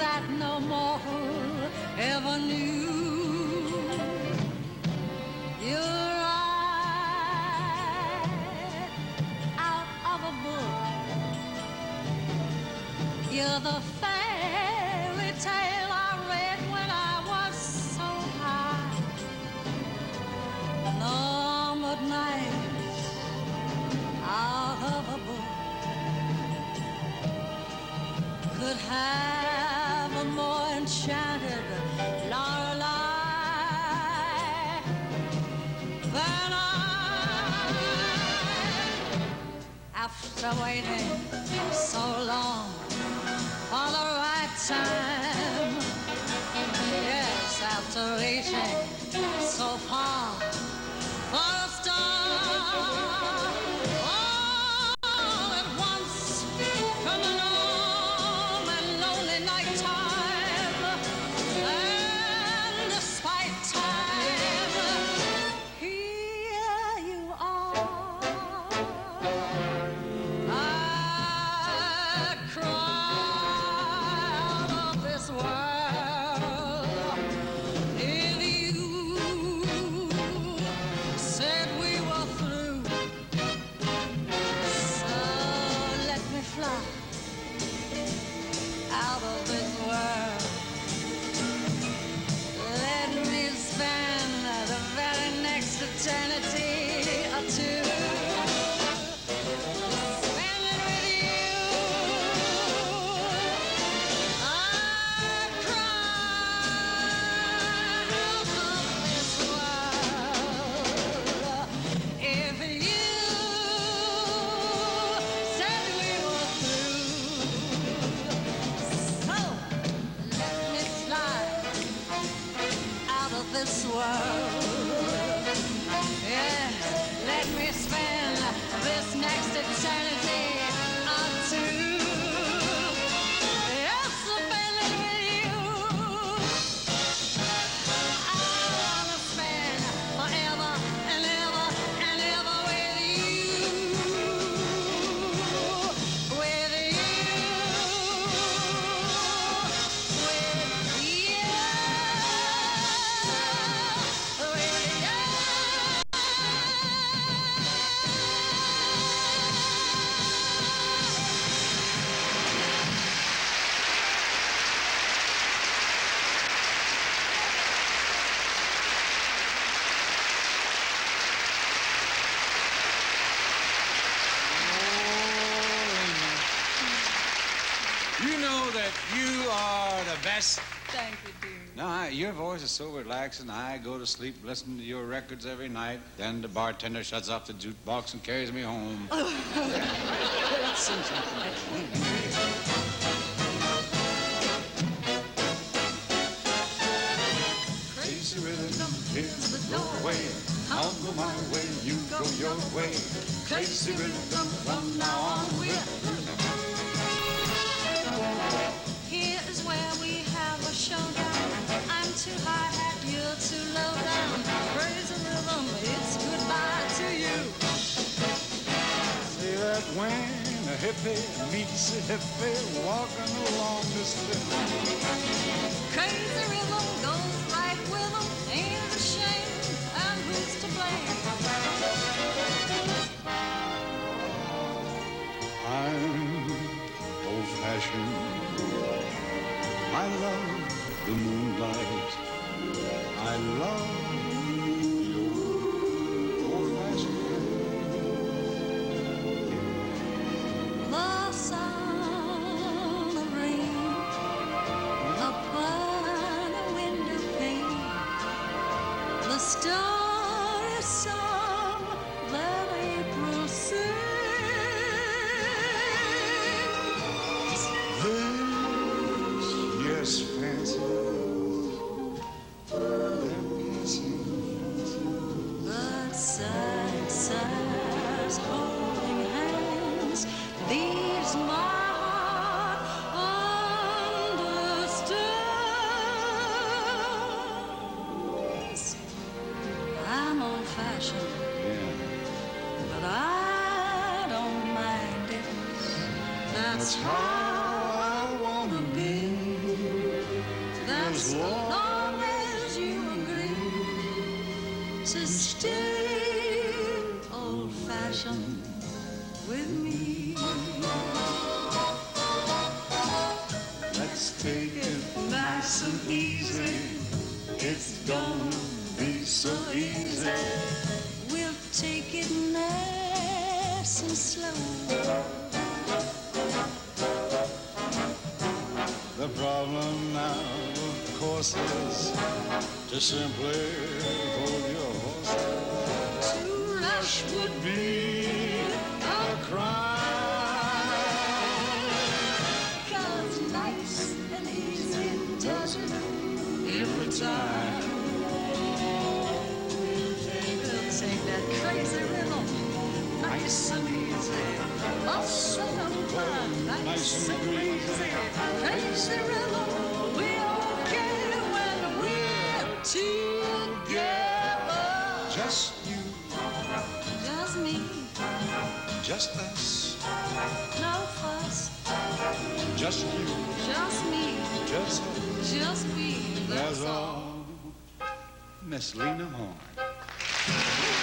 that no mortal ever knew. You're right out of a book. You're the fairy tale I read when I was so high. Numbered nights out of a book could have a more enchanted Lorelei than I. After waiting so long for the right time, yes, after reaching so far for a star, all at once from the long and lonely nighttime, and despite time, here you are. I cry out of this world. If you said we were through, so let me fly out of this world. Let me spend the very next eternity or two. Spend it with you. I cry out of this world. If you said we were through, so let me fly out of this world. Yes, let me spend this next eternity or two. Yes, spend it with you. I wanna spend forever and ever and ever with you. With you. With you. With you. You know that you are the best. Thank you, dear. No, your voice is so relaxing. I go to sleep listening to your records every night. Then the bartender shuts off the jukebox and carries me home. Let's sing something. Crazy rhythm is the doorway. I'll go my way, you go your way. Crazy rhythm from now on we're Here is where we have a showdown. I'm too high hat, you're too low down. Crazy rhythm, it's goodbye to you. Say that when a hippie meets a hippie walking along the strip. Crazy rhythm goes right with them, ain't a shame, and who's to blame? I'm old-fashioned. I love the moonlight. I love your old-fashioned. The sound of rain upon a window pane, the starry song that April sings. This, yes, fancy. But sad, sad, holding hands, these my heart understands. I'm old-fashioned, but I don't mind it. That's how I wanna be. as long as you agree to stay old-fashioned with me. Let's take it nice and easy. It's gonna be so easy. We'll take it nice and slow. The problem now, of course, is to simply hold your horses. To rush Would be a crime. 'cause nice and easy does it every time. We'll take that crazy rhythm, nice and easy. Bustle fun, nice and breezy. Crazy rhythm, we're okay when we're together. Just you, Just me, just us, no fuss. just you, Just me, just us. just me, That's all. Miss Lena Horne.